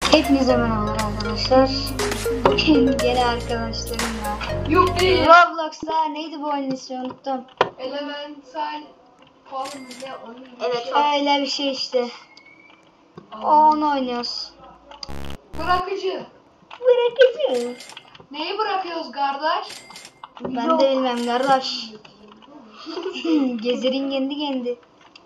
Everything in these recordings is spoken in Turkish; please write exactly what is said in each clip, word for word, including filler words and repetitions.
Hepinize merhabalar arkadaşlar. Bugün gene arkadaşlarımla Yok değil. Roblox'ta neydi bu oyunun ismi, unuttum. Elemental falan ne onun Evet, şey. Öyle bir şey işte. O onu oynuyoruz. Bırakıcı. Bırakıcı. Neyi bırakıyoruz kardeş? Ben Yok. de bilmem kardeş. Gezerin kendi kendi.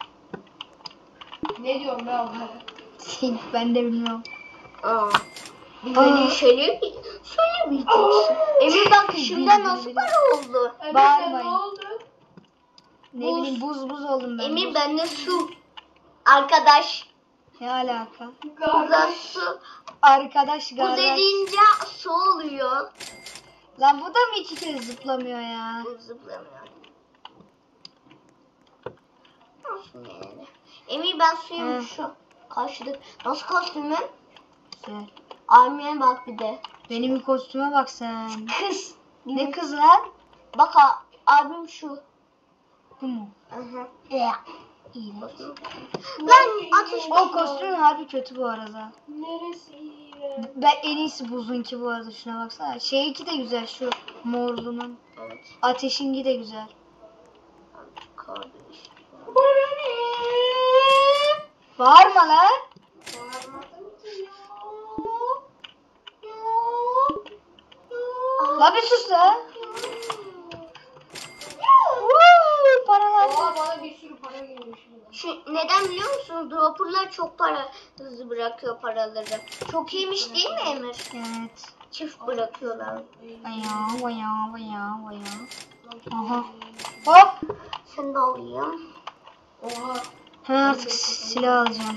Ne diyorum ben onlara? Ben de bilmiyorum. Aa. Beni söyle söylemeyeceksin. Emir bak şimdi nasıl para oldu? Emir Bağırmayın. sen ne oldu? Ne Buz. bileyim buz buz oldum ben. Emir buz. bende su. Arkadaş. Ne alaka? Burada Kardeş. su. Arkadaş Bu kardeş. dediğince su oluyor. Lan bu da mı iki kez zıplamıyor ya? Bu zıplamıyor. Nasıl yani? Emir ben suyum Hı. şu. Karşıda. Nasıl kostümüm? Güzel. Armiye bak bir de. Benim kostüme bak sen. Kız. Ne kız lan? Bak a- abim şu. Bu mu? Aha. İyi. Lan ateş. O kostümün harbi kötü bu arada. Neresi iyi be? Ben en iyisi buzunki bu arada, şuna baksana. Şeyinki de güzel, şu morlunun. Evet. Ateşinki de güzel. Kardeş. Bana ne? Bağırma lan. Bağırmadım ki ya. La bir sus lan. Woo, paralar. Oha bana bir sürü para geliyor şimdi. Şu neden biliyor musunuz? Dropper'lar çok para hızlı bırakıyor paraları. Çok iyiymiş değil mi Emir? Evet. Çift bırakıyorlar. Vaya vaya vaya vaya. Aha. Hop. Sen de alayım. Oha. Ha, artık silah alacağım.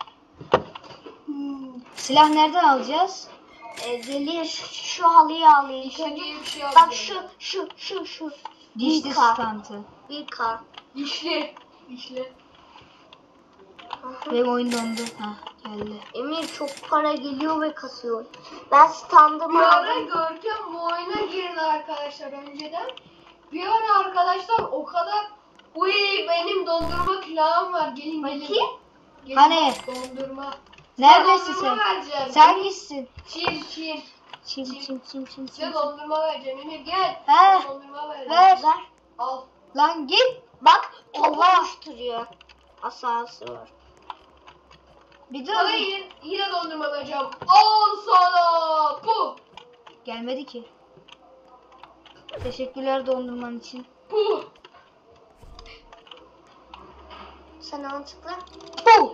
Silah nereden alacağız? Ee, gelir şu, şu halıyı alayım. İşte diye bir şey Bak yapıyorum. şu şu şu şu. Dişli Bir kar. stantı. Bir kar. İşli. İşli. Aha. Benim oyun dondu. Ha, geldi. Emir çok para geliyor ve kasıyor. Ben standımı Bir ara aldım. Görkem bu oyuna girdi arkadaşlar önceden. Bir ara arkadaşlar o kadar uy benim dondurma külahım var gelin gelin. Bakayım. Gelin, Hani? Dondurma. Neredesin Size dondurma sen? vereceğim. Sen gitsin. Çin çin. Çim çim çim çim çim. Size dondurma vereceğim Emir gel. He. Size dondurma vereceğim. Ver. Ver. Al. Lan git. Bak topu Allah. oluşturuyor. Asası var. Bir Sana dur. yine, yine dondurma vereceğim. Al sana. Bu. Gelmedi ki. Teşekkürler dondurman için. Bu. Sen mantıklı. Puh.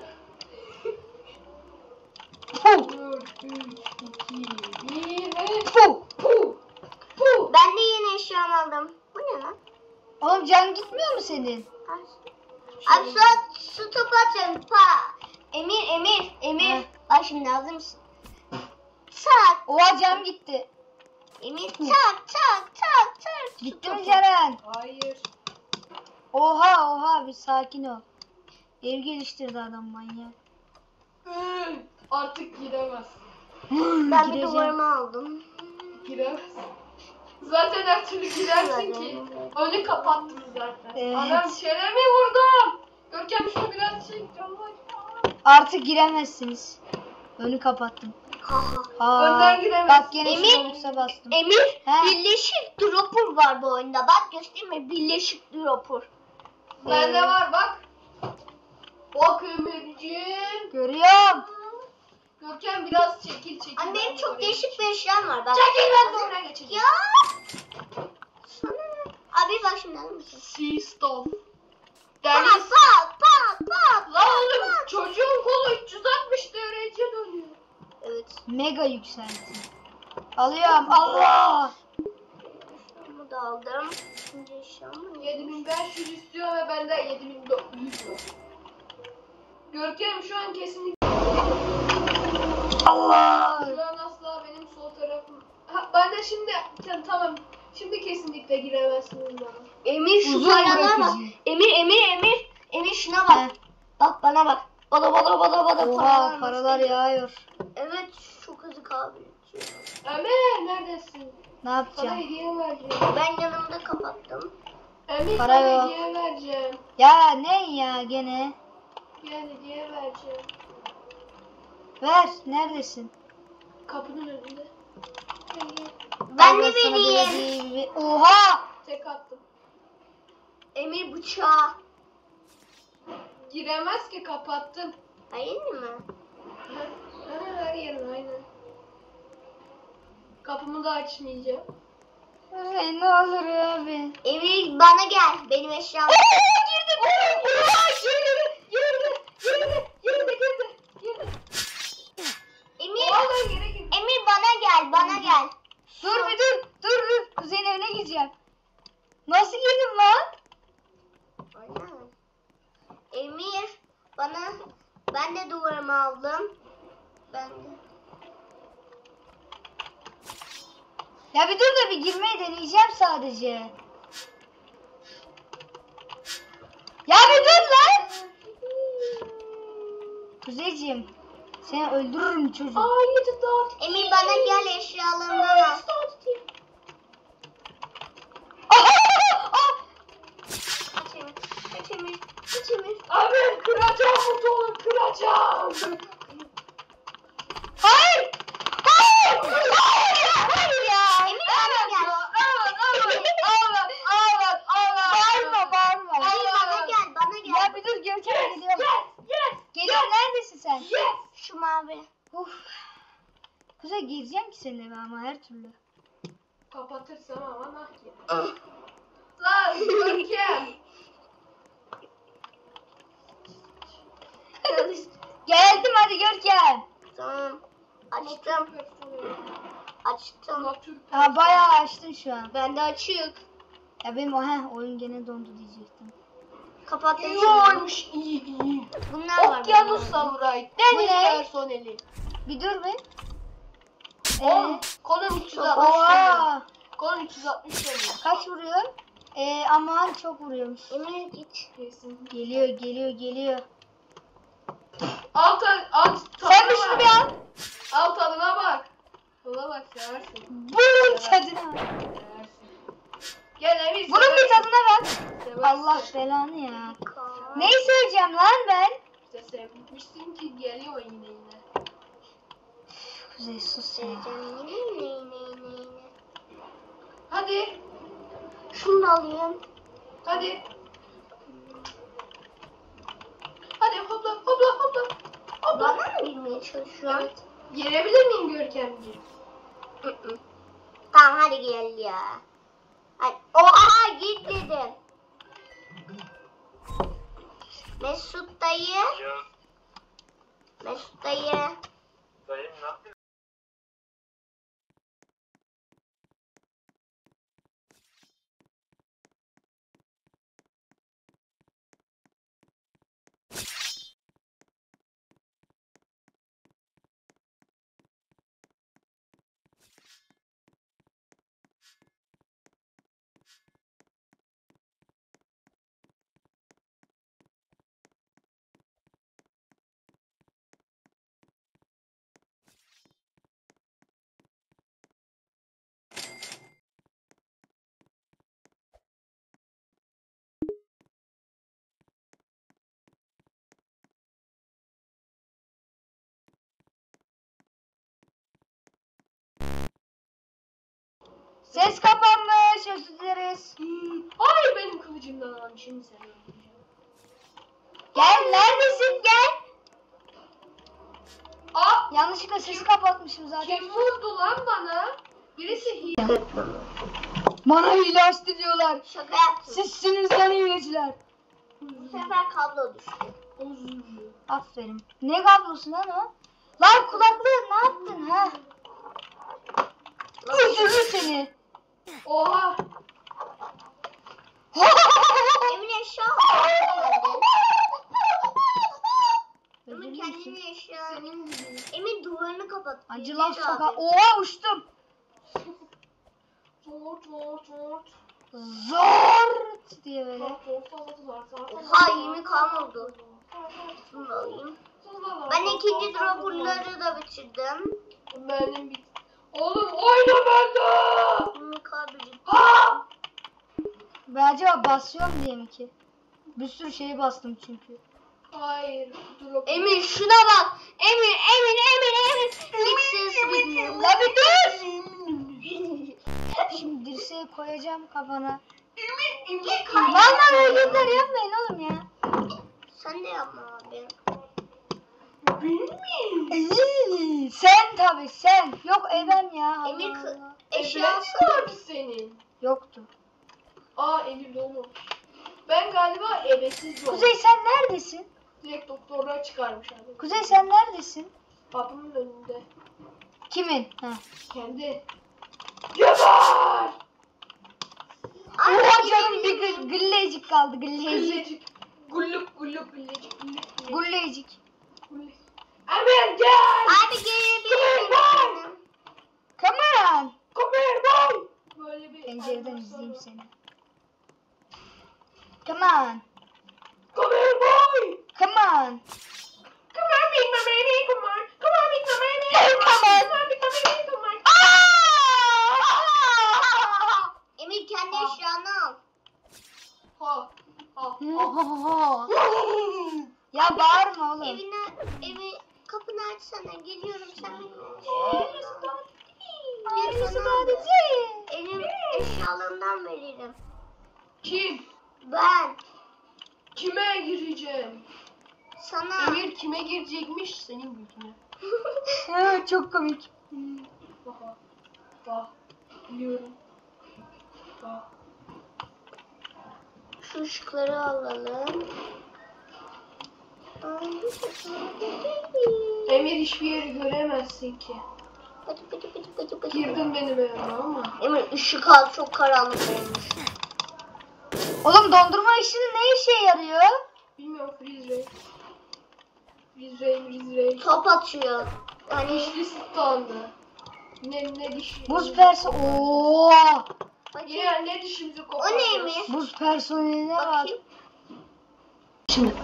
Puh. dört, üç, iki, bir ve Puh. bu. Bu. Ben de yeni eşyam aldım. Bu ne lan? Oğlum can gitmiyor mu senin? Abi su, su topu atıyorum. Pa. Emir, Emir, Emir. He. Bak şimdi hazır mısın? Tak. Oha can gitti. Emir tak tak tak tak. Su Gitti mi topu. Ceren? Hayır. Oha oha, bir sakin ol. Ev geliştirdi adam manyak. Hı, Artık giremez. Ben bir Gireceğim. duvarımı aldım. Giremez. Zaten her türlü girersin ki. Önü kapattım zaten. Evet. Adam çenemi vurdum. Görkem şunu biraz çek. canım acıyor. Artık giremezsiniz. Önü kapattım. Haha. Aa, Önden giremez. bak gene Emir- şu Robux'a bastım. Emir, He. birleşik dropper var bu oyunda. Bak göstereyim mi? Birleşik dropper. Bende var bak. Bak Emirciğim. Görüyorum. Görkem biraz çekil çekil. Anne benim Ben çok oraya değişik bir eşyam var. Bak. Çekil ben de Hazır- oraya geçeceğim. Ya. Sana. Abi bak şimdi alır mısın? Sea stuff. Pat Deniz. pat pat pat. Lan oğlum çocuğun kolu üç yüz altmış derece dönüyor. Evet. Mega yükseltti. Alıyorum. Allah. Bunu da aldım. Şimdi eşyam var. yedi bin beş yüz istiyor ve bende yedi bin dört yüz var. Görkem şu an kesinlikle Allah. şu an asla benim sol tarafım. Ha ben de şimdi tamam, tamam. Şimdi kesinlikle giremezsiniz bana. Emir şu Uzun paralara bak. bırakıcı. Emir Emir Emir. Emir şuna He. bak. Bak bana bak. Bana bana bana bana Oha, paralar yağıyor. Evet çok hızlı kahve içiyor. Emir neredesin? Ne Sana yapacağım? hediye vereceğim. Ben yanımda kapattım. Emir Para sana yok. hediye vereceğim. Ya ne ya gene? Gel hediye vereceğim. Ver. Neredesin? Kapının önünde. Gel gel. Ben Al de sana vereyim. belediye gibi- Oha! Tek attım. Emir bıçağı. Giremez ki, kapattım. Hayır mı? Ha, ha, her yerim aynen. Kapımı da açmayacağım. Ay, ne olur abi. Emir bana gel. Benim eşyam. Girdi. Oha, girdi. Girdi. Girdi. Girdi. Girdi. Girdi. Emir. Oha, geri girdi. Emir bana gel. Bana gel. Dur bir dur. Dur dur. Kuzey'in evine gideceğim. Nasıl girdim lan? Aynen. Emir bana, ben de duvarımı aldım. Ben de. Ya bir dur da bir girmeyi deneyeceğim sadece. Ya bir dur lan. Kuzeyciğim. Seni öldürürüm çocuk. Aa, yedi dört. Emir bana gel, eşyalarından al. Kaç Emir. Kaç Emir. Kaç Emir. Abi, kıracağım bu dolu, kıracağım. Hayır. Hayır. Hayır ya. Hayır ya. Emir bana gel. Evet, evet, evet, evet, evet. Bağırma, bağırma. Emir bana gel. Bana gel. Ya bir dur Görkem geliyorum. Yes, yes, Geliyorum, neredesin sen? yes. Şu mavi. Uf. Kuzey gireceğim ki senin eve ama her türlü. Kapatırsam ama nah ya. Lan, Görkem. Geldim hadi Görkem. Tamam. Açtım. Açtım. Ha bayağı açtın şu an. Bende açık. Ya benim o heh, oyun gene dondu diyecektim. Kapattım. İyi şimdi. oymuş, iyi iyi. Bunlar var. Okyanus benim. samuray. Bu Deniz ne? personeli. Bir dur bir. Oh, Ee, kolon üç yüz altmış. oha. Kolon üç yüz altmış dönüyor. Kaç vuruyor? Ee, aman çok vuruyormuş. Emir git. Geliyor geliyor geliyor. Alt alt Sen de tadına şunu bak. bir al. Alt tadına bak. Tadına bak, seversin. Bunun tadına. Seversin. Gel Emir. Bunun bir seversin. tadına bak. Seversin. Allah belanı ya. Neyi söyleyeceğim lan ben? İşte sevmişsin ki geliyor yine yine. Kuzey sus ya. Seveceğim. Yine yine yine yine yine. Hadi. Şunu da alayım. Hadi. Hadi hopla hopla hopla. Hopla. Bana mı bilmeye çalışıyorsun? Evet. Yenebilir miyim Görkemciğim? Hı hı. Tamam hadi gel ya. Hadi. Oha git dedim. Mesut dayı. Mesut dayı. Dayım ne yapıyor? Ses kapanmış, özür dileriz. Hmm. Hayır, benim kılıcımdan alın. Şimdi seni öldüreceğim. Gel, neredesin gel. Aa, Yanlışlıkla sesi kapatmışım zaten. kim vurdu lan bana? Birisi hile. Bana hile açtı diyorlar. Şaka yaptım. Sizsiniz lan hileciler. Bu sefer kablo düştü. Aferin. Ne kablosu lan o? Lan kulaklığı ne yaptın ha? Öldürür seni. Oha. Emin eşya aldı. Emin Öldürür müsün? kendini eşya. Senin gibi. Emin duvarını kapat. Acı laf Gece sokağa. abi. Oha uçtum. Zort zort zort. Zort diye böyle. Zort zort zort zort zort. Oha, yirmi kan oldu. Şunu da alayım. Ben ikinci dropperları da bitirdim. Benim bit. Oğlum oyna bende. Bunu kaybedeceğim. Ha! Ben acaba basıyorum diye mi ki? Bir sürü şeyi bastım çünkü. Hayır. Dur o- Emir şuna bak. Emir, Emir, Emir, Emir. Hiç ses gitmiyor. La bir dur. Şimdi dirseği koyacağım kafana. Emir, Emir Vallahi hareketler yapmayın oğlum ya. Sen de yapma abi. Benim mi? Sen tabii sen. Yok ebem ya. Allah Emir kı- Allah. eşyası Eşyası vardı senin. Yoktu. Aa Emir doğmamış. Ben galiba ebesiz doğdum. Kuzey sen neredesin? Direkt doktorlar çıkarmış abi. Kuzey sen neredesin? Kapımın önünde. Kimin? Ha. Kendi. Geber! Oha canım bir gı- gıllecik kaldı gıllecik. Güllecik. Gulluk gulluk güllecik. Gulluk gulluk. Gullecik. Gulluk. Emir gel! Abi gelebilir miyim? Come on. Come here boy! Böyle bir Pencereden animasyon izleyeyim var. seni. Come on. Come here boy! Come on. Come on meet my baby, come on. Come on meet my baby. Come on. Come on meet my baby, come on. Emir kendi eşyanı al. Ha. Ha. Ohoho. Ya bağırma oğlum. Evine, evi kapını açsana. Geliyorum sen beni. Ailesi sana sadece. Elim eşyalarından veririm. Kim? Ben Kime gireceğim? sana Emir kime girecekmiş? Senin götüne. Ha, çok komik. Bak. Bak. Biliyorum. Bak. şu ışıkları alalım. Emir hiçbir yeri göremezsin ki. Pıtı pıtı pıtı pıtı pıtı. Girdin benim evime ama. Emir ışık al, çok karanlık olmuş. Oğlum dondurma işini ne işe yarıyor? Bilmiyorum freeze ray. Freeze ray, freeze ray. Top atıyor. Hani Dişli standı. Ne ne dişli. Buz perso. Oo. bakayım. Yine ne dişimizi O koparacağız. neymiş? Buz personeline bak. Bakayım. Şimdi.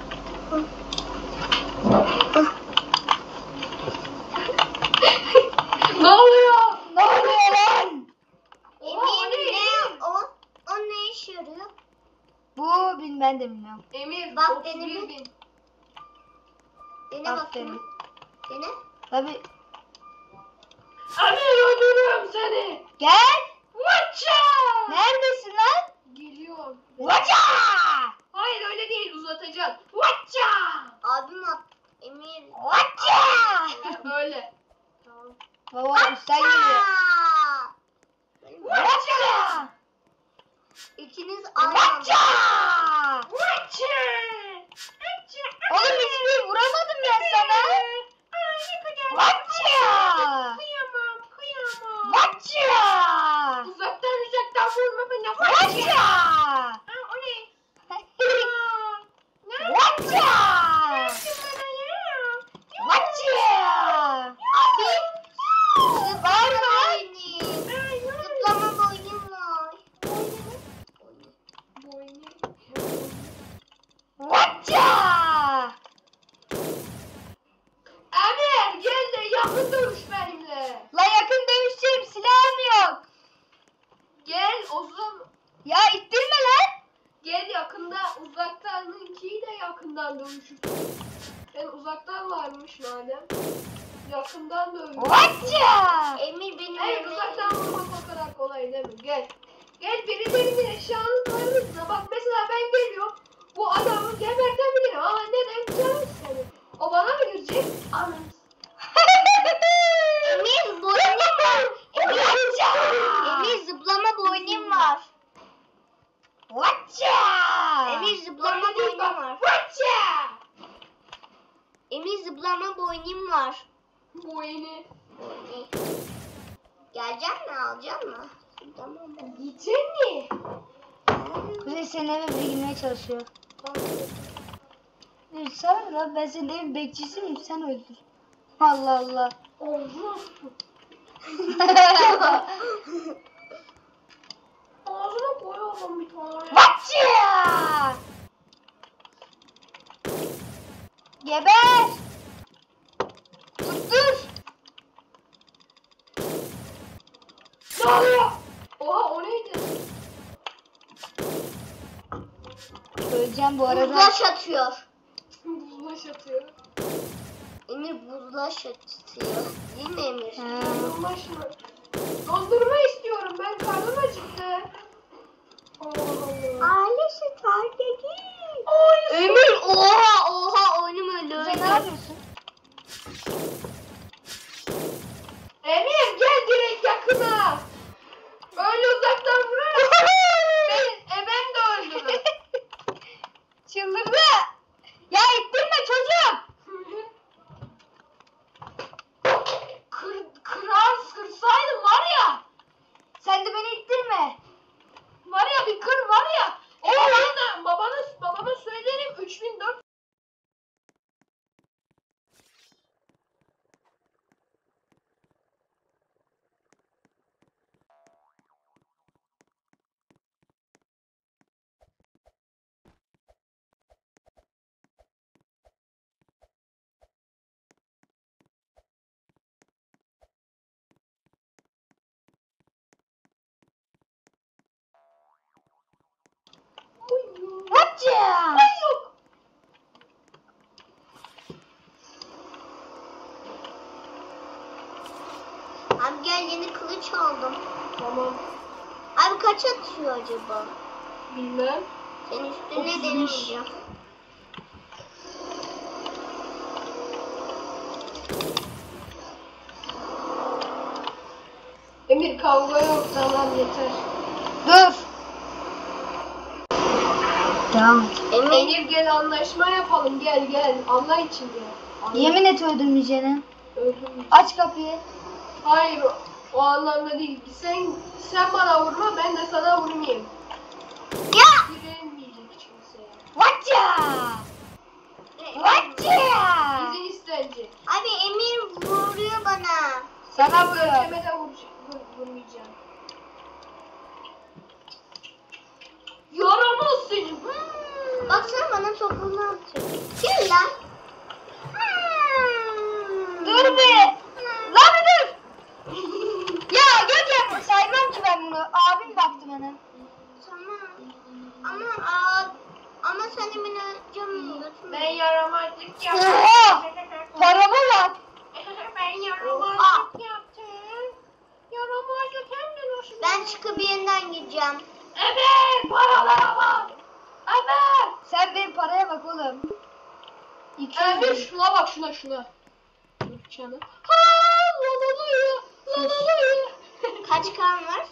Ne oluyor? Ne oluyor lan? Emir ne? O, o ne işe yarıyor? Bu bil ben de bilmiyorum. Emir Bak otuz bir benim- bin. Dene Aferin. bakayım. Dene. Tabii. Emir öldürürüm seni. Gel. Vaça! Neredesin lan? Geliyor. Vaca! Hayır öyle değil uzatacaksın. Vaça! Abim at. Emir. Vaca! Böyle. Tamam. Baba üstten geliyor. Aa! Vaca! İkiniz aynı anda. Vaca! Vaça! Oğlum hiçbir vuramadım ben sana. Ay ne kadar. Vaca! Kıyamam kıyamam. Vaca! Uzaktan uzaktan vurma beni. Vaca! Ha, o ne? Aa, ne Vaca! yapıyorsun bana ya? Vaca! Abi. Bağırma lan. Benim. Zıplama boyum var. Boynu. Vaca! Emir gel de yakın dövüş benimle. La yakın dövüşeceğim silahım yok. Gel uzun. Ya ittirme lan. Gel yakında uzaktanınkiyi de yakından dövüşürsün. Ben uzaktan varmış madem. Yakından dövüş. Vaca! Emir benim Hayır evime- uzaktan vurmak o kadar kolay değil mi? Gel. Gel birilerinin eşyanın varlığına bak mesela ben geliyorum. Bu adamı gebertebilirim ama neden canım seni? O bana mı girecek? Anam. Emir boynum var. Emir, Vaca! Emir zıplama boynum var. Vaca! Emir zıplama Böyle değil boynum bak. var. Vaça! Emir zıplama boynum var. Boynu. Gelecek mi? Alacak mı? Tamam mı? Gidecek mi? Kuzey senin eve biri girmeye çalışıyor. Bir sana lan ben senin evin bekçisi miyim sen öldür. Allah Allah. Oldu. Ağzına koyalım bir tane. Vaca! Geber! Tuttur! Ne oluyor? Oha o neydi? Öleceğim bu arada. Uzlaş atıyor. bulaş atıyor. Emir bulaş atıyor. Değil mi Emir? He. Bulaş mı? Dondurma istiyorum ben, karnım acıktı. Allah Allah. Aile süt var dedi. Emir oha oha oyunu öyle Kuzey ne yapıyorsun? Emir gel direkt yakına. Öyle uzaktan vurarım. Beni ebem de öldürür. Çıldırdı. Ya ittirme çocuğum. Kır, kırar kırsaydım var ya. Sen de beni ittirme. Var ya bir kır var ya. O babana, babana, babama söylerim üç bin dört. Hopça. Yok. Abi gel yeni kılıç aldım. Tamam. Abi kaç atıyor acaba? Bilmem. Senin üstüne otuz beş. denemeyeceğim. Emir kavga yok, tamam yeter. Dur. Tamam. Emir Emir gel anlaşma yapalım, gel gel. Allah için gel. Allah. Yemin et öldürmeyeceğini. Öldüm. Aç kapıyı. Hayır o, o anlamda değil. Sen sen bana vurma, ben de sana vurmayayım. ya. Direnmeyecek kimseye. Hopça. Hopça. İzin istenecek. Abi Emir vuruyor bana. Sana vuruyor. Görkem'e de vuracak, vur, vurmayacağım. Yaramaz seni. Hmm. Baksana bana topunu atıyor. Gel lan. Hmm. Dur be. Lan bir dur. Ya Gökhan saymam ki ben bunu. Abim baktı bana. Tamam. Ama aa, ama sen Emin Hocam'ı götürme. Ben yaramazlık yaptım. Oha. Parama bak. Ben yaramazlık yaptım. Yaramazlık hem de nasıl? Ben çıkıp yeniden gideceğim. Evet, paralara bak. Evet. Sen benim paraya bak oğlum. İki yüz Evet, bin. şuna bak, şuna şuna. Dur canım. Ha, lalalıyor, lalalıyor. Kaç kan var?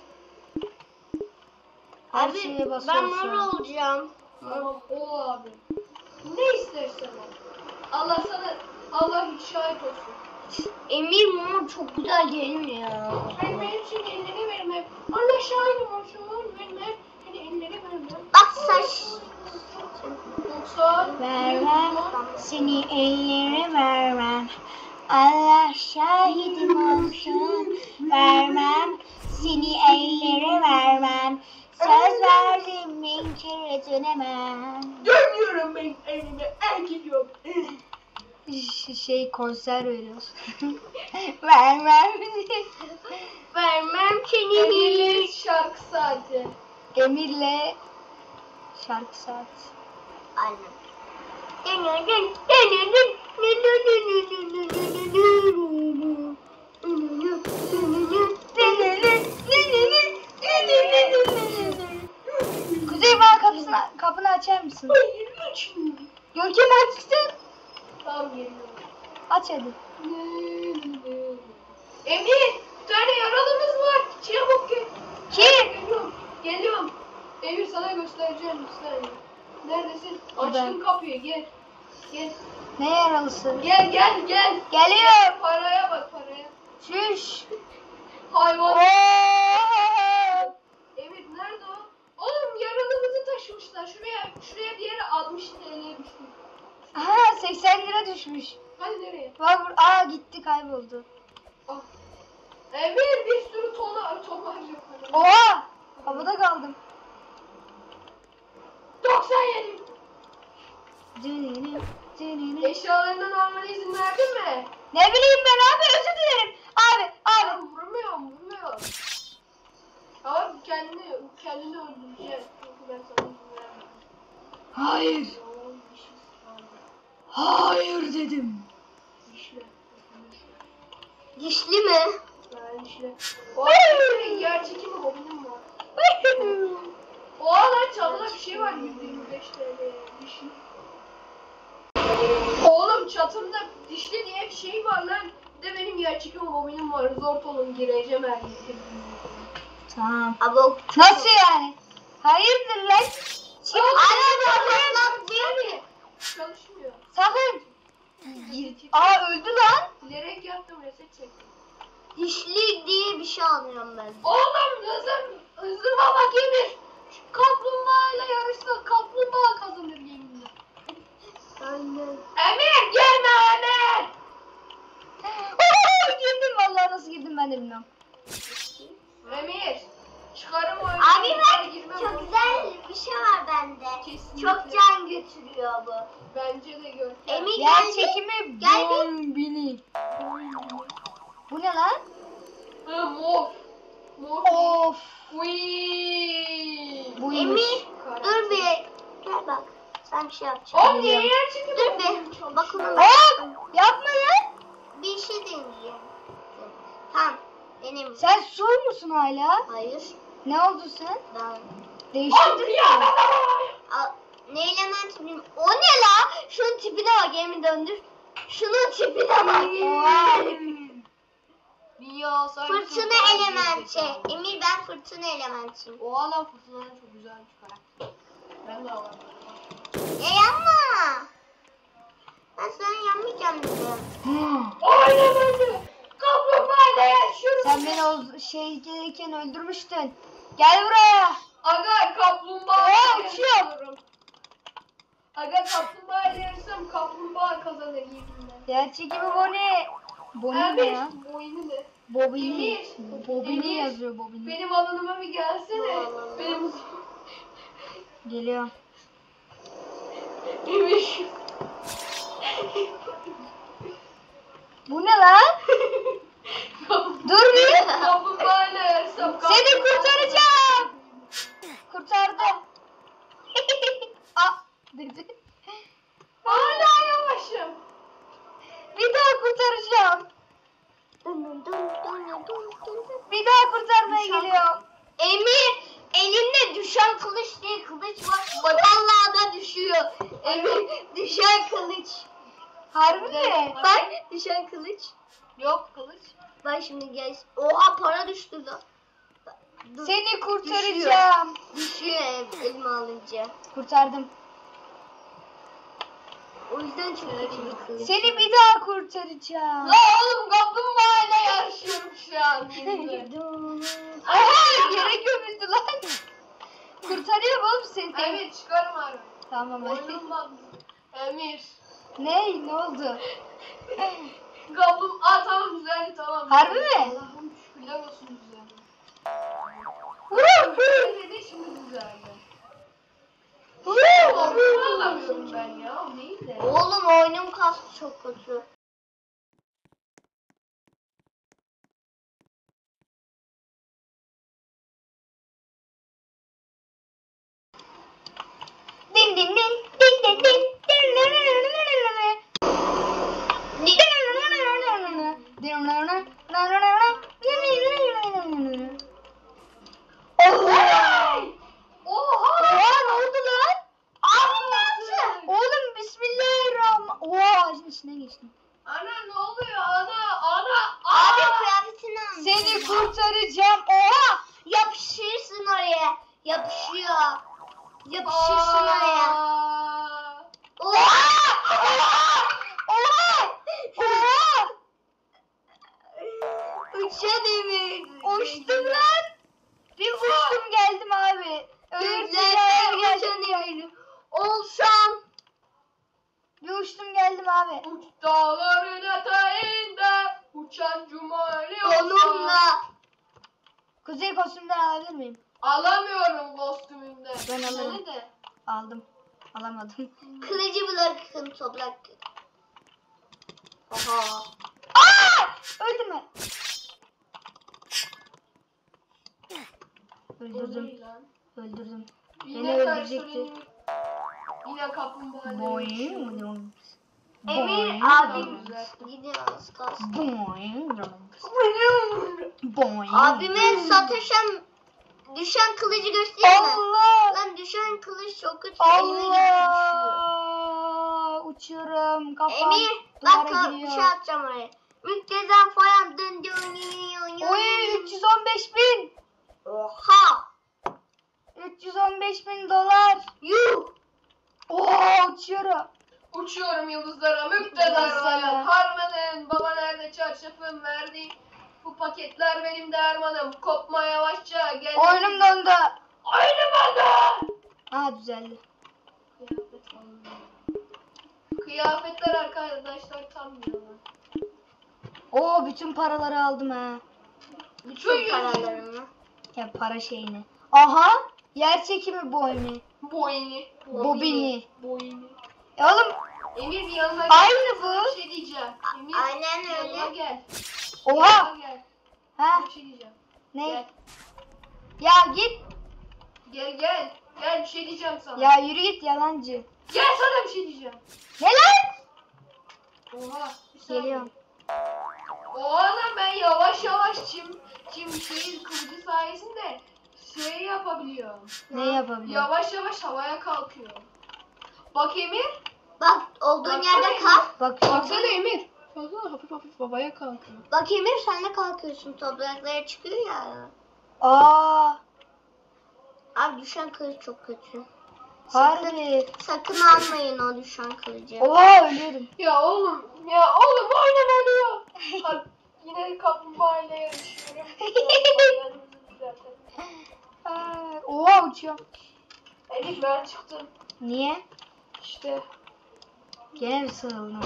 Her Abi şeye ben basıyorsun. mor olacağım. Tamam, o abi. Ne istersen al. Allah sana, Allah şahit olsun. Emir mor çok güzel değil mi ya? Ben benim için elleri vermem. Allah şahit olsun, vermem. Hani elleri vermem. Bak saç. doksan. Vermem seni ellere vermem. Allah şahidim olsun. Vermem seni ellere vermem. Söz verdim inkar dönemem. Dönüyorum ben evime, el gidiyorum. Ş- Şey konser veriyoruz. Vermem. Vermem seni Emir'le hiç. şarkı saati. Emir'le şarkı saat. Aynen. Kuzey bana kapısını, kapını açar mısın? Hayır, lütfen. Görkem açsın. Tamam, geliyorum. Aç hadi. Emir, bir tane yaralımız var. Çabuk gel. Kim? Geliyorum. Geliyorum. Emir sana göstereceğim bir saniye. Neredesin? Burada. Açtım kapıyı, gel. Gel. Ne yaralısı? Gel gel gel. Geliyor. Paraya bak paraya. Şuş. Hayvan. Oo. Emir nerede o? Oğlum yaralımızı taşımışlar. Şuraya şuraya bir yere altmış T L'ye düştü. Aha seksen lira düşmüş. Hadi nereye? Bak bur- aa gitti kayboldu. Ah. Emir bir sürü tona tomar yok. Oha. Havada kaldım. doksan yedi. Dününü, dününü. Eşyalarından almana izin verdin mi? Ne bileyim ben abi özür dilerim. Abi abi. Ben vurmuyorum, vurmuyorum. Ama kendini, kendini öldüreceksin. Çünkü ben sana izin vermedim. Hayır. Oğlum, bir şey ısmarladım. Hayır. Dişledim. Dişli. Dişli mi? Ben dişli. O benim yer çekimi hobinim var. Oha lan çatıda bir şey var yüz yirmi beş T L dişli. Oğlum çatımda dişli diye bir şey var lan. Bir de benim yer çekimi hobinim var. Zor olun gireceğim her yere. Tamam. Abi o Nasıl yani? Hayırdır lan? Çık. Anam değil mi? Çalışmıyor. Sakın. Gir. Aa öldü lan. Bilerek yaptım reset çektim. Dişli diye bir şey anlıyorum ben. Oğlum hızım, hızıma bak Emir. Şu kaplumbağayla yarışsa kaplumbağa kazanır yeminle. Aynen. Emir gelme Emir. Girdim vallahi, nasıl girdim ben de bilmiyorum. Emir. Çıkarım oyunu. Abi bak girmem çok oyunu. güzel bir şey var bende. Kesinlikle. Çok can götürüyor bu. Bence de gör. Emir Yer geldi. çekimi Gel bir. bombini. Bu ne lan? Hı, mor. Mor. Of. Uyyy. Buymuş. Emir dur bir. Gel bak. Sen bir şey yapacaksın. Oğlum niye yer çekimi? Dur bir. Bak onu. Aa, yapma lan. Bir şey deneyeceğim. Tamam. Benim. Sen su musun hala? Hayır. Ne oldu sen? Ben. Değiştirdin mi? Al, ne element bilmiyorum. O ne la? Şunun tipine bak Emir döndür. Şunun tipine bak. Oha. Dünya sanki Fırtına sultan elementi. gibi. Emir ben fırtına elementiyim. O alan fırtınanın çok güzel bir karakter. Ben de alayım. Ya yanma. Ben sana yanmayacağım dedim. Aynen öyle. Kaplumbağayla yaşıyorum. Sen beni o şeydeyken öldürmüştün. Gel buraya. Aga kaplumbağa Aa, uçuyor. yaşıyorum. Aga kaplumbağa yersem kaplumbağa kazanır yeminle. Yer çekimi Boni. Boni ne Emir ya? bu oyunu ne? Bobini. Emir. Bobini Emir. yazıyor Bobini. Benim alanıma bir gelsene. Vallahi. Benim Geliyor. Emir. Bu ne lan? Dur bir. Kaplumbağayla yersem Seni kurtaracağım. Kurtardım. Aa, dur dur. Hala yavaşım. Bir daha kurtaracağım. Dın dın dın dın dın dın. Bir daha kurtarmaya Düşen- geliyorum. Emir elinde düşen kılıç diye kılıç var. Bak vallahi da düşüyor. Emir düşen kılıç. Harbi mi? Bak düşen kılıç. Yok kılıç. Bak şimdi gel. Oha para düştü da. Dur. Seni kurtaracağım. Düşüyor ev, elime alınca. Kurtardım. O yüzden çok kötü bir kılıç. Seni bir daha kurtaracağım. La oğlum kaplumbağayla yarışıyorum şu an. yeminle. Aha, yere gömüldü lan. Kurtarıyorum oğlum seni. Emir çıkarım abi. Tamam hadi. Oyunumdan. Emir. Ne? Ne oldu? Kaplum. Aa tamam güzeldi tamam. Harbi mi? Allah'ım şükürler olsun güzeldi. Vurun. Dedi şimdi güzeldi. Vurun. Kaplumbağa alamıyorum ben ya. O değil de. Oğlum oyunum kastı çok kötü. Din din din din din din. Oha! Oha, ne oldu lan? Abi ne yaptı? Oğlum bismillahirrahmanirrahim. Oha, ağacın içine geçtim. Ana ne oluyor ana ana Abi aa! kıyafetini almış. Seni kurtaracağım. Oha. Yapışırsın oraya. Yapışıyor. Yapışırsın oraya. Aa! Oha! Oha. Oha. Oha. Uçan Emir. Uçtum lan. Bir uçtum geldim abi. Ölürsün ya, Gözlerden geldim. uçan Emir. Olsam. Bir uçtum geldim abi. Uç dağların eteğinde uçan cumali Onunla. Kuzey kostümden alabilir miyim? Alamıyorum kostümümden. Ben alırım. Seni de. Aldım. Alamadım. Kılıcı bırakın toprak. Oha. Aa! Öldüm ben. O Öldürdüm. ne lan? Öldürdüm. Yine Beni karşılayın. öldürecekti. Yine kaplumbağa. Boing. Emir Boing. abim gidiyor az kalsın. Boing. Boing. Abime sataşan düşen kılıcı göstereyim mi? Allah. Lan düşen kılıç çok kötü. Elime gibi düşüyor. Allah. Uçuyorum. Kafam Emir bak duvara ka- bir giriyor. şey atacağım oraya. Müktezem falan dön dön Oy üç yüz on beş bin. Oha. üç yüz on beş bin dolar. Yuh. Oo uçuyorum. Uçuyorum yıldızlara, müptezel Yıldızlara. hayat. Harmanım, baba nerede çarşafım, verdi. Bu paketler benim dermanım. Kopma yavaşça, gel. Oyunum dondu. Oyunum oldu. Ha düzeldi. Kıyafet falan. Kıyafetler arkadaşlar tam diyorlar. Oo bütün paraları aldım ha. Bütün paralarını. Ya para şeyini. Aha. Yer çekimi boynu. Boyni. Bobini. Boyni. E oğlum Emir bir yanına gel. aynı Sana bu. bir şey diyeceğim. Emir Aynen yanıma öyle. gel. Oha. Yanıma gel. Ha Bir şey diyeceğim. ne? Gel. Ya git. Gel gel. Gel bir şey diyeceğim sana. Ya yürü git yalancı. Gel sana bir şey diyeceğim. Ne lan? Oha. Bir saniye. Geliyorum. Oğlum ben yavaş yavaş çim çim şey kılıcı sayesinde şey yapabiliyorum. Ne yapabiliyor? Yavaş yavaş havaya kalkıyorum. Bak Emir. Bak olduğun Baksana yerde Emir. kal. Bak. Baksana Emir. Baksana hafif hafif havaya kalkıyor. Bak Emir sen de kalkıyorsun. Topraklara çıkıyor ya. Aa. Abi düşen kılıç çok kötü. Harbi. Sakın almayın o düşen kılıcı. Oha ölüyorum. Ya oğlum, ya oğlum oyunum oluyor. Bak yine kaplumbağa ile yarışıyorum. Aa, oha uçuyorum. Elif ben çıktım. Niye? İşte. Gene mi sığıldın?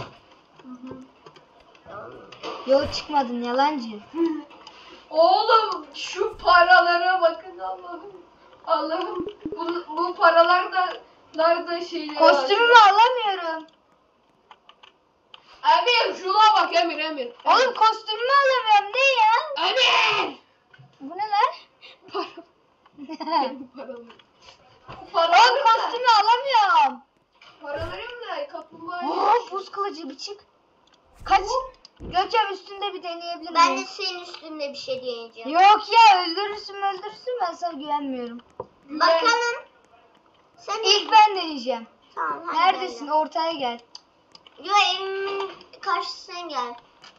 Yok çıkmadın yalancı. Oğlum şu paralara bakın Allah'ım. Allah'ım bu, bu paralar da nerede şeyler. Kostümümü alamıyorum. Emir şuna bak Emir Emir. Oğlum kostümümü alamıyorum. Ne ya? Emir. Bu ne lan? Para. Benim param. Oğlum Paralarım da. kostümü alamıyorum. Paralarım da kaplumbağa. Oo buz kılıcı bir çık. Kaç? Gökçem üstünde bir deneyebilir Ben de miyim? senin üstünde bir şey diyeceğim. Yok ya öldürürsün öldürürsün ben sana güvenmiyorum. Bakalım. Sen İlk ben deneyeceğim. Tamam, hadi Neredesin? gel. Ortaya gel. Yo evimin karşısına gel.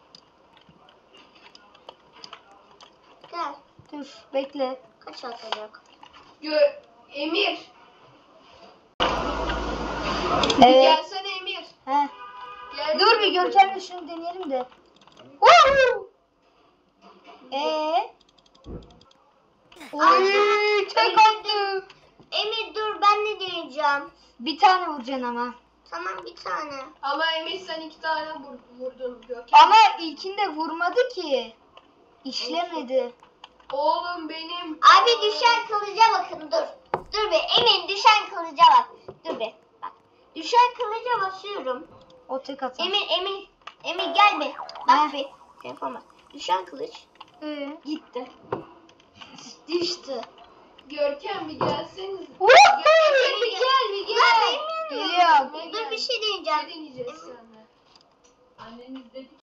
Gel. Dur bekle. Kaç atacak? Gö Emir. Evet. Gelsene Emir. Heh. Gel. Dur bir Görkem'le şunu deneyelim de. Woohoo! Ee? Oy, tek attı. Emir dur ben ne diyeceğim? Bir tane vuracaksın ama. Tamam bir tane. Ama Emir sen iki tane vur, vurdun Gökhan. Ama ilkinde vurmadı ki. İşlemedi. Oğlum benim. Abi düşen kılıca bakın dur. Dur be Emir düşen kılıca bak. Dur be bak. Düşen kılıca basıyorum. O tek atar. Emir Emir Emir gel be. Bak Heh. be. Telefon bak. Düşen kılıç Ee? gitti. Düştü. Görkem bir gelseniz. Woohoo! Görkem bir gel bir gel. Lan Emir Geliyorum. Dur bir şey diyeceğim. Ne deneyeceğiz seninle? Anneniz dedi